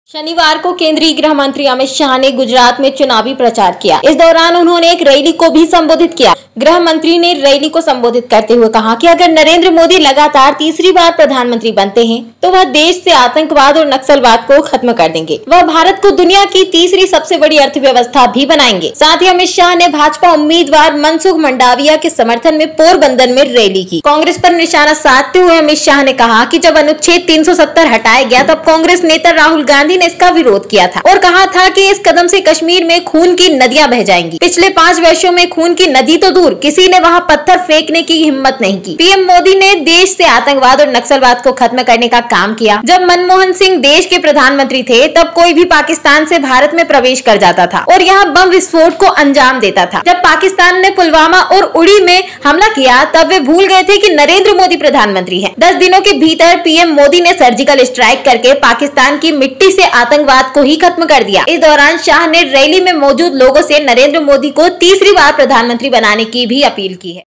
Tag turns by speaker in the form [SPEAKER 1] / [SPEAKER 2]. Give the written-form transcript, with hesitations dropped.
[SPEAKER 1] शनिवार को केंद्रीय गृह मंत्री अमित शाह ने गुजरात में चुनावी प्रचार किया। इस दौरान उन्होंने एक रैली को भी संबोधित किया। गृह मंत्री ने रैली को संबोधित करते हुए कहा कि अगर नरेंद्र मोदी लगातार तीसरी बार प्रधानमंत्री बनते हैं तो वह देश से आतंकवाद और नक्सलवाद को खत्म कर देंगे। वह भारत को दुनिया की तीसरी सबसे बड़ी अर्थव्यवस्था भी बनाएंगे। साथ ही अमित शाह ने भाजपा उम्मीदवार मनसुख मंडाविया के समर्थन में पोरबंदर में रैली की। कांग्रेस पर निशाना साधते हुए अमित शाह ने कहा कि जब अनुच्छेद 370 हटाया गया तब कांग्रेस नेता राहुल गांधी ने इसका विरोध किया था और कहा था कि इस कदम से कश्मीर में खून की नदियां बह जाएंगी। पिछले 5 वर्षों में खून की नदी तो दूर, किसी ने वहां पत्थर फेंकने की हिम्मत नहीं की। पीएम मोदी ने देश से आतंकवाद और नक्सलवाद को खत्म करने का काम किया। जब मनमोहन सिंह देश के प्रधानमंत्री थे तब कोई भी पाकिस्तान से भारत में प्रवेश कर जाता था और यहाँ बम विस्फोट को अंजाम देता था। जब पाकिस्तान ने पुलवामा और उड़ी में हमला किया तब वे भूल गए थे कि नरेंद्र मोदी प्रधानमंत्री है। 10 दिनों के भीतर पीएम मोदी ने सर्जिकल स्ट्राइक करके पाकिस्तान की मिट्टी से आतंकवाद को ही खत्म कर दिया। इस दौरान शाह ने रैली में मौजूद लोगों से नरेंद्र मोदी को तीसरी बार प्रधानमंत्री बनाने की भी अपील की है।